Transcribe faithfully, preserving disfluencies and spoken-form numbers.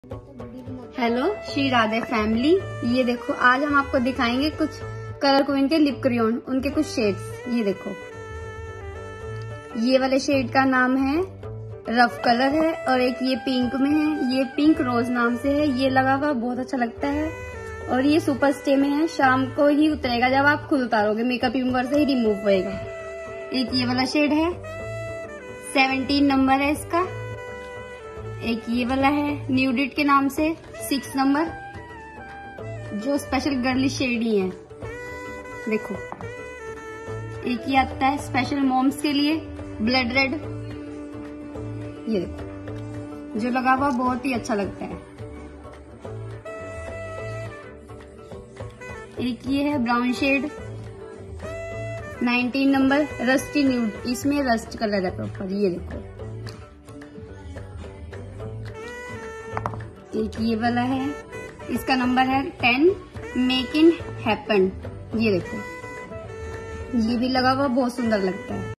Hello Shri Radhe family, ये देखो आज हम आपको दिखाएंगे कुछ कलर क्वीन के लिप क्रेयॉन, उनके कुछ शेड्स। ये देखो, ये वाले शेड का नाम है रफ कलर है और एक ये पिंक में है, ये पिंक रोज नाम से है। ये लगा हुआ बहुत अच्छा लगता है और ये सुपर स्टे में है, शाम को ही उतरेगा जब आप खुद उतारोगे, मेकअप रिमूवर से ही रिमूव होएगा। एक ये वाला शेड है, सेवनटीन नंबर है इसका। एक ये वाला है न्यूडिट के नाम से, सिक्स नंबर, जो स्पेशल गर्ली शेड ही है। देखो, एक ये आता है स्पेशल मॉम्स के लिए, ब्लड रेड। ये देखो, जो लगा हुआ बहुत ही अच्छा लगता है। एक ये है brown shade, nineteen number, rusty nude, इसमें रस्ट कलर है प्रॉपर। ये देखो, एक ये वाला है, इसका नंबर है टेन, मेक इन हैपन। ये देखो, ये भी लगा हुआ बहुत सुंदर लगता है।